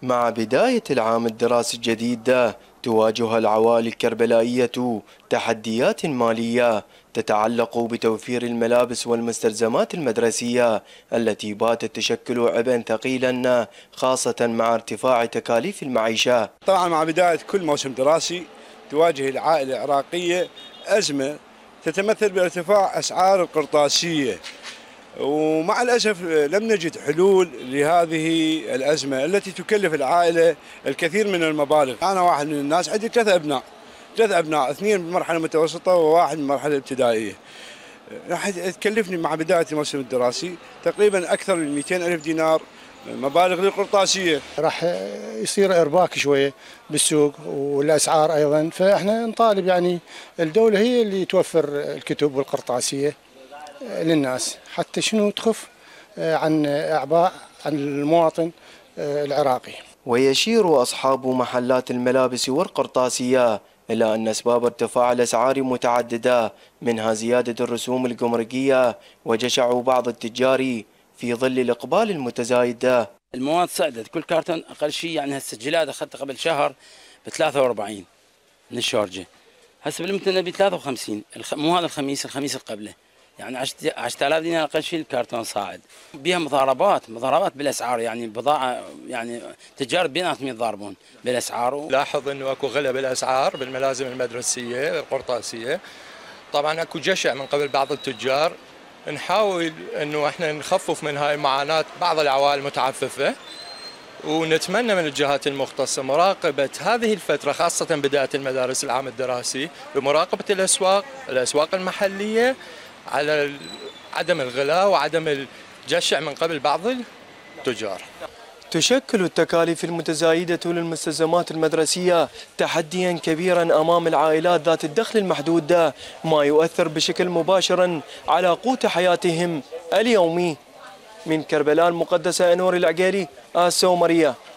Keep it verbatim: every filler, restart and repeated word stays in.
مع بداية العام الدراسي الجديد ده تواجه العوائل الكربلائية تحديات مالية تتعلق بتوفير الملابس والمستلزمات المدرسية التي باتت تشكل عبئا ثقيلا خاصة مع ارتفاع تكاليف المعيشة. طبعا مع بداية كل موسم دراسي تواجه العائلة العراقية أزمة تتمثل بارتفاع أسعار القرطاسية، ومع الأسف لم نجد حلول لهذه الأزمة التي تكلف العائلة الكثير من المبالغ. أنا واحد من الناس عندي ثلاث أبناء ثلاث أبناء اثنين بمرحلة متوسطة وواحد بمرحلة ابتدائية. راح تكلفني مع بداية الموسم الدراسي تقريبا أكثر من مئتين ألف دينار مبالغ للقرطاسية. راح يصير إرباك شوية بالسوق والأسعار أيضا، فإحنا نطالب يعني الدولة هي اللي توفر الكتب والقرطاسية للناس حتى شنو تخف عن أعباء عن المواطن العراقي. ويشير أصحاب محلات الملابس والقرطاسية إلى أن أسباب ارتفاع الأسعار متعددة، منها زيادة الرسوم الجمركية وجشع بعض التجار في ظل الإقبال المتزايد. المواد صعدت، كل كارتون أقل شيء يعني هسه الجلاد أخذته قبل شهر ب ثلاثة وأربعين من الشارجة، هسه بالمتنبي ب ثلاثة وخمسين، مو هذا الخميس الخميس اللي قبله، يعني عشرة آلاف دينار أقل شيء الكرتون صاعد. بها مضاربات مضاربات بالأسعار، يعني بضاعة يعني تجار بيناتهم يتضاربون بالأسعار. لاحظ إنه أكو غلا بالأسعار بالملازم المدرسية القرطاسية، طبعا أكو جشع من قبل بعض التجار. نحاول إنه إحنا نخفف من هاي معاناة بعض العوائل المتعففة، ونتمنى من الجهات المختصة مراقبة هذه الفترة خاصة بداية المدارس العام الدراسي بمراقبة الأسواق الأسواق المحلية على عدم الغلاء وعدم الجشع من قبل بعض التجار. تشكل التكاليف المتزايدة للمستلزمات المدرسية تحديا كبيرا أمام العائلات ذات الدخل المحدود، ما يؤثر بشكل مباشر على قوت حياتهم اليومي. من كربلاء المقدسة أنور العقيلي، السومرية.